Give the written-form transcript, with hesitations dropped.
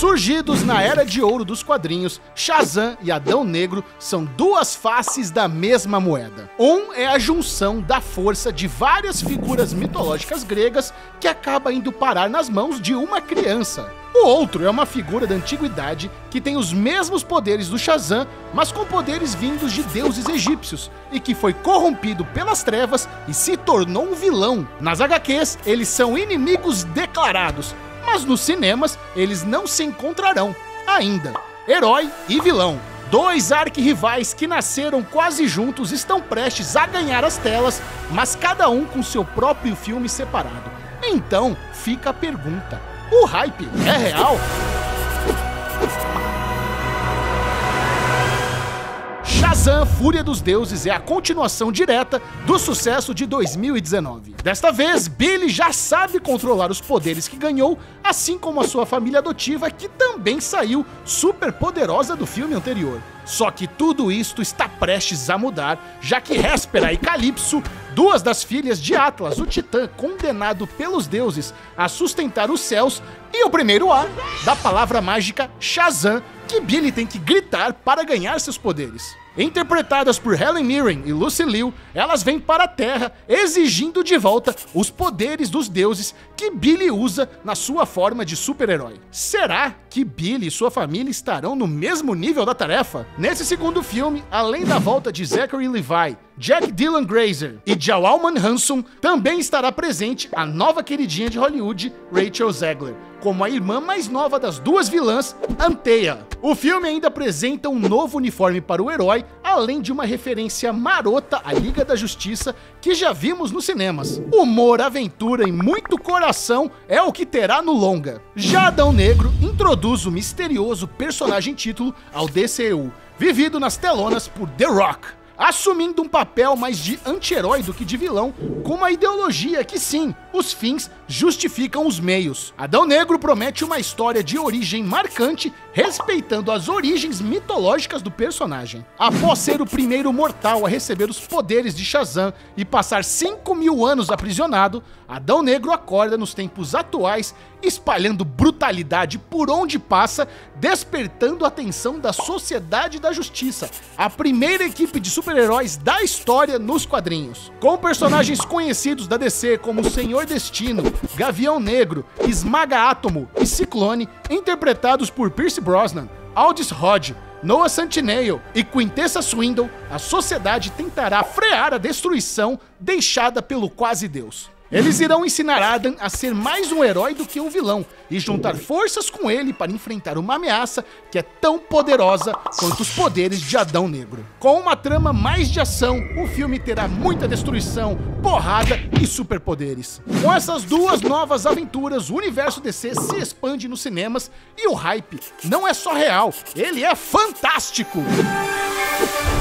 Surgidos na Era de Ouro dos quadrinhos, Shazam e Adão Negro são duas faces da mesma moeda. Um é a junção da força de várias figuras mitológicas gregas que acaba indo parar nas mãos de uma criança. O outro é uma figura da antiguidade que tem os mesmos poderes do Shazam, mas com poderes vindos de deuses egípcios, e que foi corrompido pelas trevas e se tornou um vilão. Nas HQs, eles são inimigos declarados, mas nos cinemas eles não se encontrarão ainda. Herói e vilão, dois arquirrivais que nasceram quase juntos, estão prestes a ganhar as telas, mas cada um com seu próprio filme separado. Então fica a pergunta: o hype é real? Shazam, Fúria dos Deuses é a continuação direta do sucesso de 2019. Desta vez, Billy já sabe controlar os poderes que ganhou, assim como a sua família adotiva, que também saiu super poderosa do filme anterior. Só que tudo isto está prestes a mudar, já que Héspera e Calypso, duas das filhas de Atlas, o Titã condenado pelos deuses a sustentar os céus, e o primeiro A da palavra mágica Shazam, que Billy tem que gritar para ganhar seus poderes. Interpretadas por Helen Mirren e Lucy Liu, elas vêm para a Terra exigindo de volta os poderes dos deuses que Billy usa na sua forma de super-herói. Será que Billy e sua família estarão no mesmo nível da tarefa? Nesse segundo filme, além da volta de Zachary Levi, Jack Dylan Grazer e Jalman Hanson, também estará presente a nova queridinha de Hollywood, Rachel Zegler, como a irmã mais nova das duas vilãs, Antea. O filme ainda apresenta um novo uniforme para o herói, além de uma referência marota à Liga da Justiça que já vimos nos cinemas. Humor, aventura e muito coração é o que terá no longa. Já Adão Negro introduz o misterioso personagem título ao DCU, vivido nas telonas por The Rock, assumindo um papel mais de anti-herói do que de vilão, com uma ideologia que sim, os fins justificam os meios. Adão Negro promete uma história de origem marcante, respeitando as origens mitológicas do personagem. Após ser o primeiro mortal a receber os poderes de Shazam e passar 5.000 anos aprisionado, Adão Negro acorda nos tempos atuais, espalhando brutalidade por onde passa, despertando a atenção da Sociedade da Justiça, a primeira equipe de super-heróis da história nos quadrinhos. Com personagens conhecidos da DC como Senhor Destino, Gavião Negro, Esmaga-Átomo e Ciclone, interpretados por Pierce Brosnan, Aldis Hodge, Noah Centineo e Quintessa Swindle, a sociedade tentará frear a destruição deixada pelo quase-deus. Eles irão ensinar Adam a ser mais um herói do que um vilão e juntar forças com ele para enfrentar uma ameaça que é tão poderosa quanto os poderes de Adão Negro. Com uma trama mais de ação, o filme terá muita destruição, porrada e superpoderes. Com essas duas novas aventuras, o universo DC se expande nos cinemas e o hype não é só real, ele é fantástico!